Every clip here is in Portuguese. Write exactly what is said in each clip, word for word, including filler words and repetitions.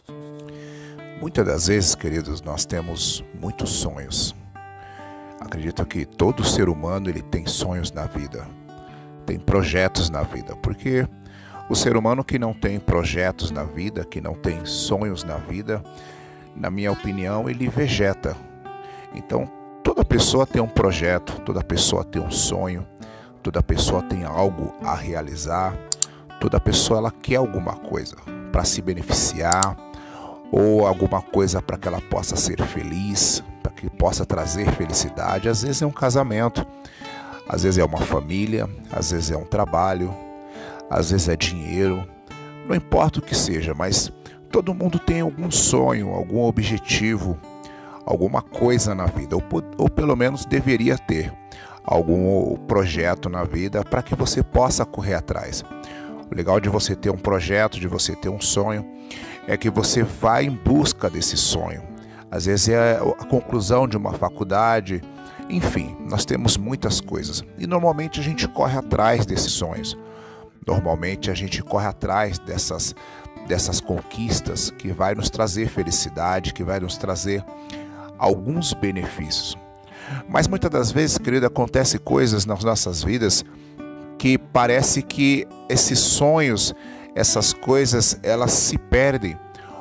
Muitas das vezes, queridos, nós temos muitos sonhos. Acredito que todo ser humano ele tem sonhos na vida, tem projetos na vida, porque o ser humano que não tem projetos na vida, que não tem sonhos na vida, na minha opinião, ele vegeta. Então, toda pessoa tem um projeto, toda pessoa tem um sonho, toda pessoa tem algo a realizar, toda pessoa ela quer alguma coisa para se beneficiar, ou alguma coisa para que ela possa ser feliz, para que possa trazer felicidade. Às vezes é um casamento, às vezes é uma família, às vezes é um trabalho, às vezes é dinheiro, não importa o que seja, mas todo mundo tem algum sonho, algum objetivo, alguma coisa na vida, ou, ou pelo menos deveria ter algum projeto na vida para que você possa correr atrás. O legal de você ter um projeto, de você ter um sonho, é que você vai em busca desse sonho. Às vezes é a conclusão de uma faculdade, enfim, nós temos muitas coisas. E normalmente a gente corre atrás desses sonhos. Normalmente a gente corre atrás dessas, dessas conquistas que vai nos trazer felicidade, que vai nos trazer alguns benefícios. Mas muitas das vezes, querido, acontecem coisas nas nossas vidas que parece que esses sonhos, essas coisas, elas se perdem.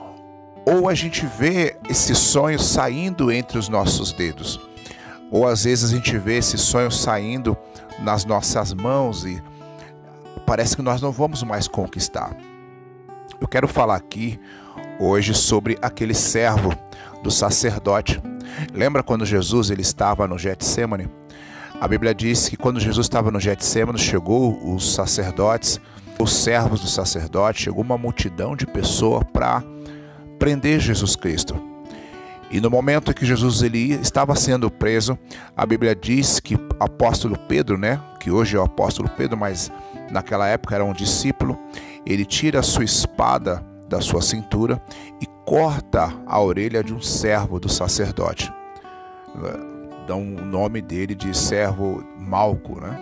Ou a gente vê esses sonhos saindo entre os nossos dedos. Ou às vezes a gente vê esses sonhos saindo nas nossas mãos e parece que nós não vamos mais conquistar. Eu quero falar aqui hoje sobre aquele servo do sacerdote. Lembra quando Jesus ele estava no Getsêmani? A Bíblia diz que quando Jesus estava no Getsêmani, chegou os sacerdotes, os servos do sacerdote, chegou uma multidão de pessoas para prender Jesus Cristo. E no momento em que Jesus ele estava sendo preso, a Bíblia diz que o apóstolo Pedro, né, que hoje é o apóstolo Pedro, mas naquela época era um discípulo, ele tira a sua espada da sua cintura e corta a orelha de um servo do sacerdote. Dão o nome dele de servo Malco, né?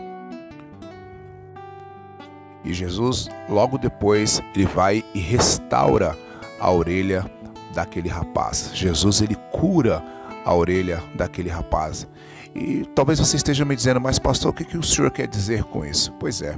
E Jesus, logo depois, ele vai e restaura a orelha daquele rapaz. Jesus, ele cura a orelha daquele rapaz. E talvez você esteja me dizendo, mas pastor, o que, que o senhor quer dizer com isso? Pois é,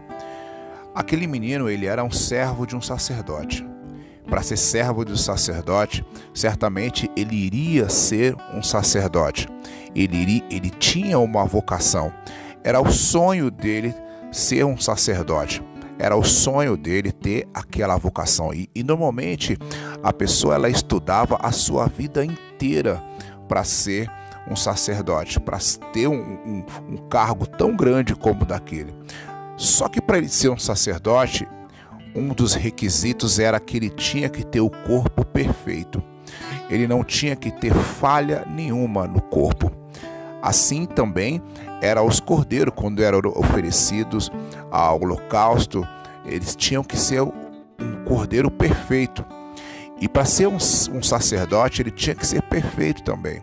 aquele menino, ele era um servo de um sacerdote. Para ser servo do sacerdote, certamente ele iria ser um sacerdote. Ele, iria, ele tinha uma vocação. Era o sonho dele ser um sacerdote. Era o sonho dele ter aquela vocação. E, e normalmente a pessoa ela estudava a sua vida inteira para ser um sacerdote, para ter um, um, um cargo tão grande como o daquele. Só que para ele ser um sacerdote, um dos requisitos era que ele tinha que ter o corpo perfeito. Ele não tinha que ter falha nenhuma no corpo. Assim também eram os cordeiros, quando eram oferecidos ao holocausto, eles tinham que ser um cordeiro perfeito. E para ser um, um sacerdote, ele tinha que ser perfeito também.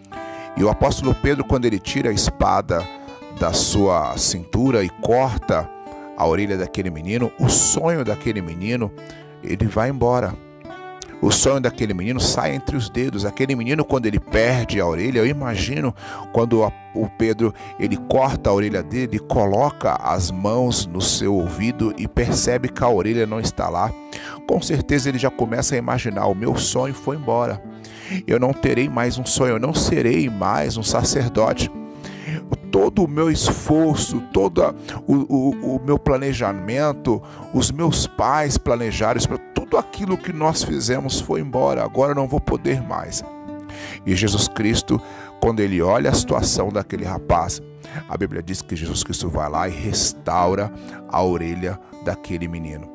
E o apóstolo Pedro, quando ele tira a espada da sua cintura e corta a orelha daquele menino, o sonho daquele menino, ele vai embora. O sonho daquele menino sai entre os dedos. Aquele menino, quando ele perde a orelha, eu imagino quando o Pedro ele corta a orelha dele, ele coloca as mãos no seu ouvido e percebe que a orelha não está lá. Com certeza ele já começa a imaginar, o meu sonho foi embora. Eu não terei mais um sonho, eu não serei mais um sacerdote. Todo o meu esforço, todo o, o, o meu planejamento, os meus pais planejaram, tudo aquilo que nós fizemos foi embora, agora eu não vou poder mais. E Jesus Cristo, quando ele olha a situação daquele rapaz, a Bíblia diz que Jesus Cristo vai lá e restaura a orelha daquele menino.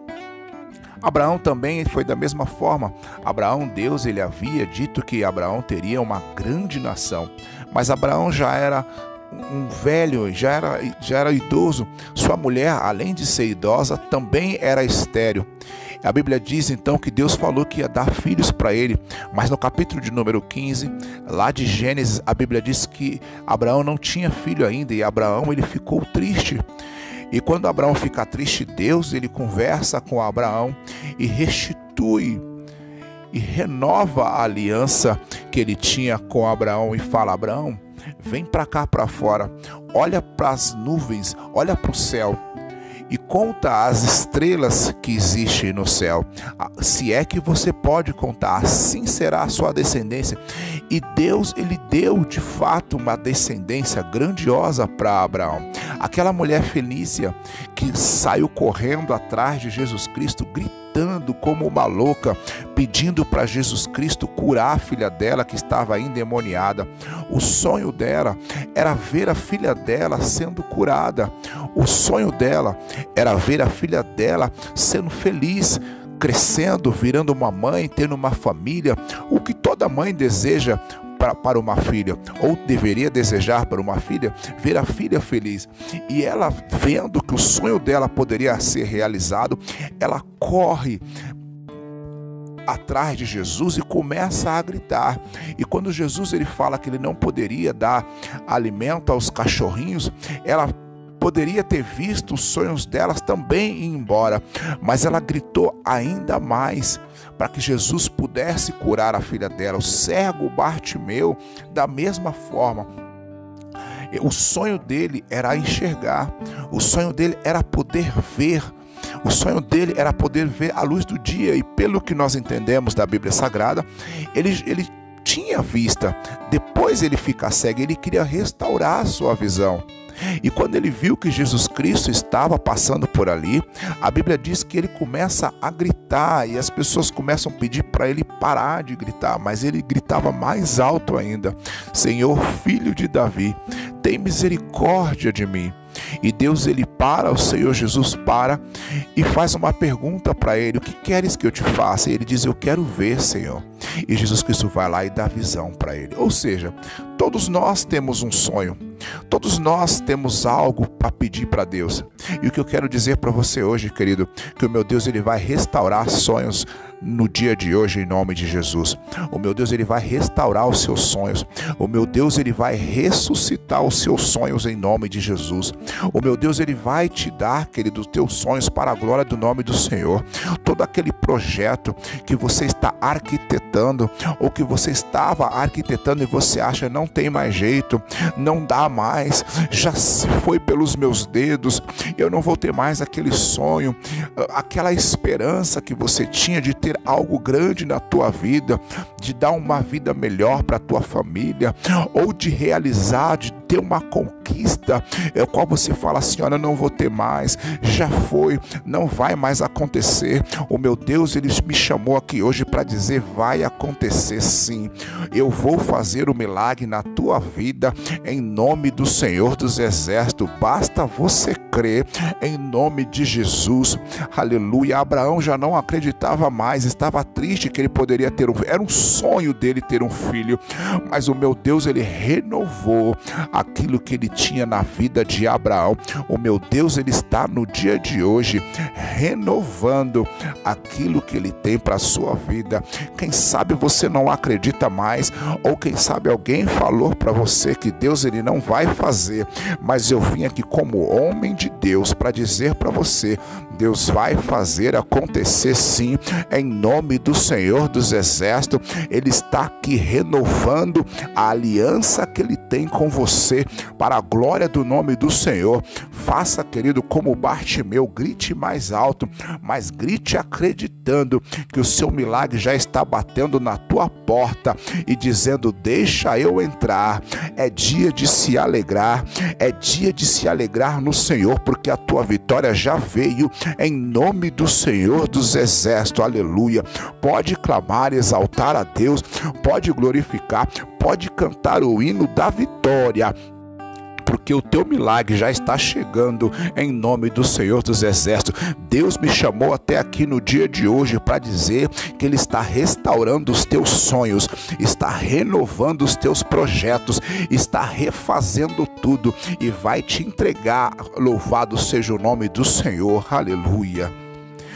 Abraão também foi da mesma forma. Abraão, Deus, ele havia dito que Abraão teria uma grande nação, mas Abraão já era um velho, já era, já era idoso. Sua mulher, além de ser idosa, também era estéril. A Bíblia diz então que Deus falou que ia dar filhos para ele, mas no capítulo de número quinze, lá de Gênesis, a Bíblia diz que Abraão não tinha filho ainda e Abraão ele ficou triste. E quando Abraão fica triste, Deus ele conversa com Abraão e restitui e renova a aliança que ele tinha com Abraão e fala: Abraão, vem para cá para fora, olha para as nuvens, olha para o céu e conta as estrelas que existem no céu. Se é que você pode contar, assim será a sua descendência. E Deus, ele deu de fato uma descendência grandiosa para Abraão. Aquela mulher fenícia que saiu correndo atrás de Jesus Cristo, gritando como uma louca, pedindo para Jesus Cristo curar a filha dela que estava endemoniada. O sonho dela era ver a filha dela sendo curada. O sonho dela era ver a filha dela sendo feliz, crescendo, virando uma mãe, tendo uma família. O que toda mãe deseja para, para uma filha, ou deveria desejar para uma filha, ver a filha feliz. E ela, vendo que o sonho dela poderia ser realizado, ela corre atrás de Jesus e começa a gritar. E quando Jesus ele fala que ele não poderia dar alimento aos cachorrinhos, ela poderia ter visto os sonhos delas também ir embora, mas ela gritou ainda mais para que Jesus pudesse curar a filha dela. O cego Bartimeu, da mesma forma, o sonho dele era enxergar, o sonho dele era poder ver, o sonho dele era poder ver a luz do dia. E pelo que nós entendemos da Bíblia Sagrada, ele, ele tinha vista, depois ele fica cego, ele queria restaurar a sua visão. E quando ele viu que Jesus Cristo estava passando por ali, a Bíblia diz que ele começa a gritar e as pessoas começam a pedir para ele parar de gritar, mas ele gritava mais alto ainda: Senhor, filho de Davi, tem misericórdia de mim. E Deus ele para, o Senhor Jesus para e faz uma pergunta para ele: o que queres que eu te faça? E ele diz: eu quero ver, Senhor. E Jesus Cristo vai lá e dá visão para ele. Ou seja, todos nós temos um sonho, todos nós temos algo para pedir para Deus. E o que eu quero dizer para você hoje, querido, que o meu Deus ele vai restaurar sonhos no dia de hoje, em nome de Jesus. O meu Deus ele vai restaurar os seus sonhos. O meu Deus ele vai ressuscitar os seus sonhos em nome de Jesus. O meu Deus ele vai te dar, querido, os teus sonhos para a glória do nome do Senhor. Todo aquele projeto que você está arquitetando, ou que você estava arquitetando e você acha não tem mais jeito, não dá mais, já se foi pelos meus dedos, eu não vou ter mais aquele sonho, aquela esperança que você tinha de ter algo grande na tua vida, de dar uma vida melhor para a tua família, ou de realizar, de ter uma conquista, é o qual você fala assim: olha, eu não vou ter mais, já foi, não vai mais acontecer. O meu Deus ele me chamou aqui hoje para dizer: vai acontecer sim, eu vou fazer o milagre na tua vida, em nome do Senhor dos Exércitos. Basta você crer, em nome de Jesus. Aleluia. Abraão já não acreditava mais, estava triste que ele poderia ter um, era um sonho dele ter um filho, mas o meu Deus ele renovou aquilo que ele tinha na vida de Abraão. O meu Deus ele está no dia de hoje renovando aquilo que ele tem para a sua vida. Quem sabe você não acredita mais, ou quem sabe alguém falou para você que Deus ele não vai fazer, mas eu vim aqui como homem de Deus para dizer para você: Deus vai fazer acontecer sim, em nome do Senhor dos Exércitos. Ele está aqui renovando a aliança que ele tem com você, para a glória do nome do Senhor. Faça, querido, como Bartimeu, grite mais alto, mas grite acreditando que o seu milagre já está batendo na tua porta e dizendo: deixa eu entrar. É dia de se alegrar, é dia de se alegrar no Senhor, porque a tua vitória já veio, em nome do Senhor dos Exércitos. Aleluia. Pode clamar, exaltar a Deus, pode glorificar, pode cantar o hino da vitória, porque o teu milagre já está chegando, em nome do Senhor dos Exércitos. Deus me chamou até aqui no dia de hoje para dizer que Ele está restaurando os teus sonhos, está renovando os teus projetos, está refazendo tudo e vai te entregar. Louvado seja o nome do Senhor. Aleluia.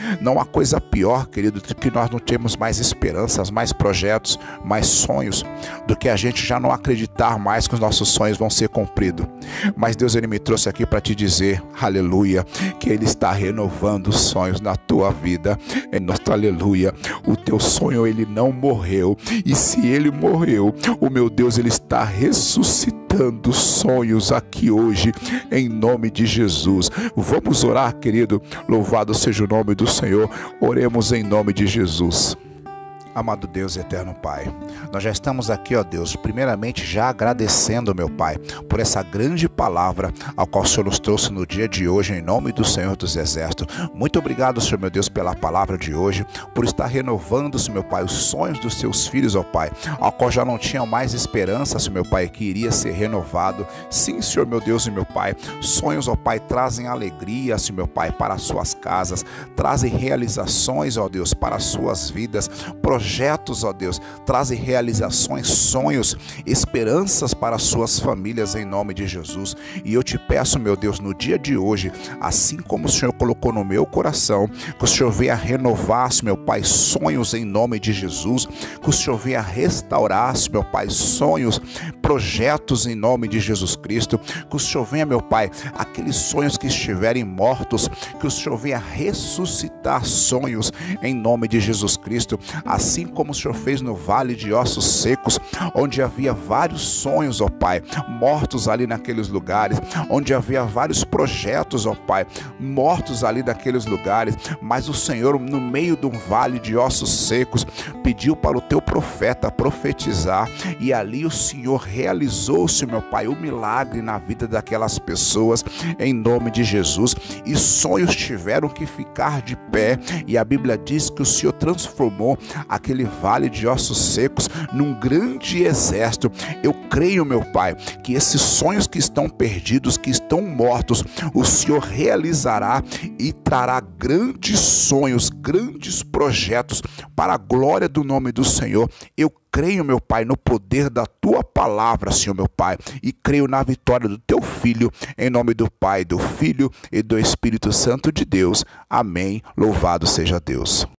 Não há coisa pior, querido, do que nós não termos mais esperanças, mais projetos, mais sonhos, do que a gente já não acreditar mais que os nossos sonhos vão ser cumpridos. Mas Deus, Ele me trouxe aqui para te dizer, aleluia, que Ele está renovando os sonhos na tua vida. Em nosso aleluia, o teu sonho, ele não morreu. E se ele morreu, o meu Deus, Ele está ressuscitando sonhos aqui hoje, em nome de Jesus. Vamos orar, querido. Louvado seja o nome do Senhor. Oremos em nome de Jesus. Amado Deus e eterno Pai, nós já estamos aqui, ó Deus, primeiramente já agradecendo, meu Pai, por essa grande palavra ao qual o Senhor nos trouxe no dia de hoje, em nome do Senhor dos Exércitos. Muito obrigado, Senhor, meu Deus, pela palavra de hoje, por estar renovando, Senhor, meu Pai, os sonhos dos seus filhos, ó Pai, ao qual já não tinham mais esperança, Senhor, meu Pai, que iria ser renovado. Sim, Senhor, meu Deus e meu Pai, sonhos, ó Pai, trazem alegria, Senhor, meu Pai, para as suas casas, trazem realizações, ó Deus, para as suas vidas, projetos, Projetos, ó Deus, trazem realizações, sonhos, esperanças para as suas famílias em nome de Jesus. E eu te peço, meu Deus, no dia de hoje, assim como o Senhor colocou no meu coração, que o Senhor venha renovar, meu Pai, sonhos em nome de Jesus, que o Senhor venha restaurar, meu Pai, sonhos, projetos em nome de Jesus Cristo, que o Senhor venha, meu Pai, aqueles sonhos que estiverem mortos, que o Senhor venha ressuscitar sonhos em nome de Jesus Cristo, assim Assim como o Senhor fez no vale de ossos secos, onde havia vários sonhos, ó Pai, mortos ali naqueles lugares, onde havia vários projetos, ó Pai, mortos ali naqueles lugares, mas o Senhor, no meio de um vale de ossos secos, pediu para o teu profeta profetizar, e ali o Senhor realizou-se, meu Pai, o milagre na vida daquelas pessoas, em nome de Jesus, e sonhos tiveram que ficar de pé, e a Bíblia diz que o Senhor transformou a aquele vale de ossos secos num grande exército. Eu creio, meu Pai, que esses sonhos que estão perdidos, que estão mortos, o Senhor realizará e trará grandes sonhos, grandes projetos para a glória do nome do Senhor. Eu creio, meu Pai, no poder da tua palavra, Senhor, meu Pai, e creio na vitória do teu Filho, em nome do Pai, do Filho e do Espírito Santo de Deus. Amém. Louvado seja Deus.